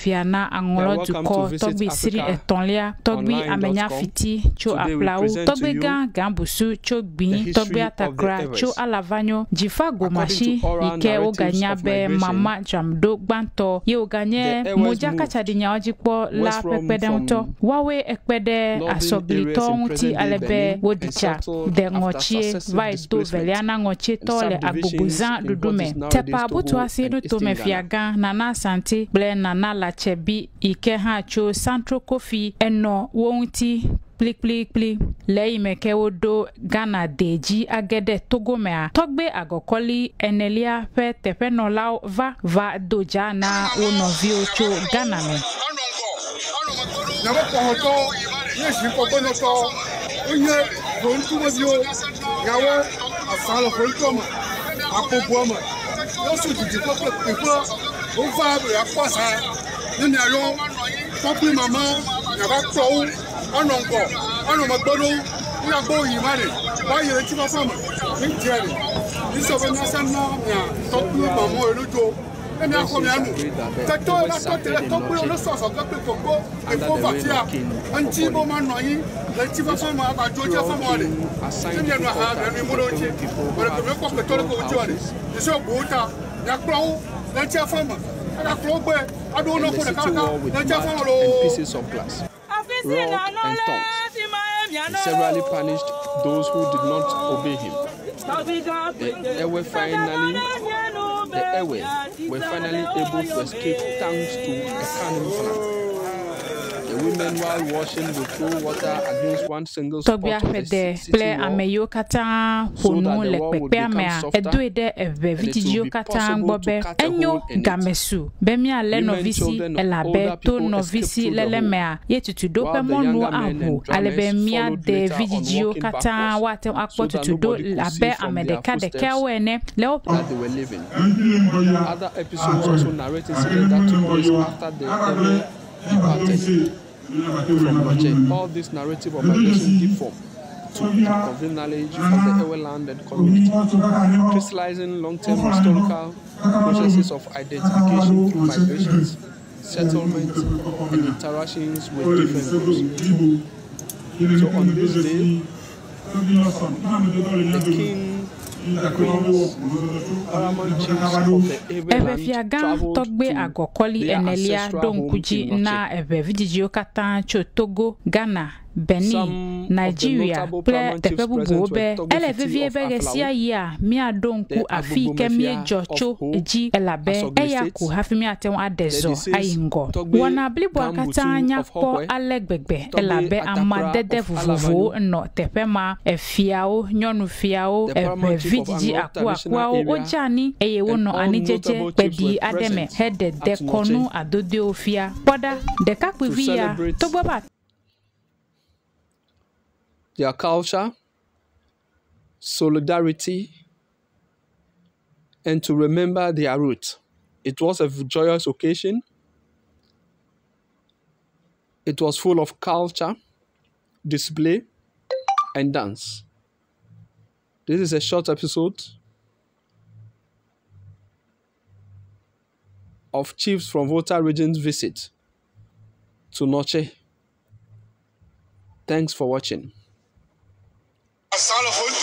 fiana angolo duko togbi siri etonlia togbi amenya fiti cho aplau togbi gambusu cho gbin togbi atakra cho alavanyo jifa gomashi ike oganya be mama jamdo gbanto ye oganye moja kachadinya ojikpo la pepedento wawe ekpede asoblito nti alebe wodicha de ngochie vai to veliana ngochie tole agboguzan dudume tepa butu asidu to mefiaga nana santi ble nana la chebi ike ha cho Central Coffee eno wonti plik lei meke wodo Ghana deji agede togomea togbe agokoli enelia pe tepeno lao va doja na onovio cho Ghana me na ko hoto yeshi ko bono to onye bontu mabio yawo asalo bontu ma apobo ma yo su di ko o va ya kwasa ni ayo topi mama na ba pro onongo ono magbodo ina bo yi mare ba yere ti ba fama ni jere ni so be na san na ya topi mama elujo emi akomi anu teto la to tele to pe lo so ga pe koko e ko vatia anti bo ma no yi le ti ba fama ba joje fama le ni enu ha ni mo lo che ore ko ko to ko jo ale ni so Volta ya pro le ti fama ala pro gbe adu no ko de ka le ti fama lo pieces of glass, rod and tongs. He severally punished those who did not obey him. The Ewe were finally able to escape thanks to a cunning plan. The women, while washing, would throw water against one single spot of the city wall kata honu lekpepe mea eduede eve video kata ngbobe enyo gamesu bemia le novisi elabe to novisi lelemea yetutudo pe monu ahu alebe mia de video kata wate akpotutudo labe amedeka de kawene leo that they were living. Other episodes also narrate incidents that took place after the departed from Notsie. All this narrative of migration give form to convey knowledge of the Ewe land and community, crystallizing long-term historical processes of identification through migrations, settlements, and interactions with different groups. So on this day, the king, queens, paramount chiefs of the Ewe land traveled togbe to agokoli their enelia ancestral home donkuji in na Notsie. ebe video kata cho Togo Ghana Benin, Nigeria, ple tepebu bobe, ele vivie begesia ya mia donku afike mie jocho eji elabe eya ku hafi mi aten adezo ayingo. Wana blibu akata anya po alegbegbe elabe amadede vuvuvu no tepema efiao nyonu fiao ebe vidiji akuakuao ojani eye wono anijeje pedi ademe hede dekonu adode ofia. Poda dekakpivia togbaba their culture, solidarity, and to remember their roots. It was a joyous occasion. It was full of culture, display, and dance. This is a short episode of Chiefs from Volta region's visit to Notsie. Thanks for watching.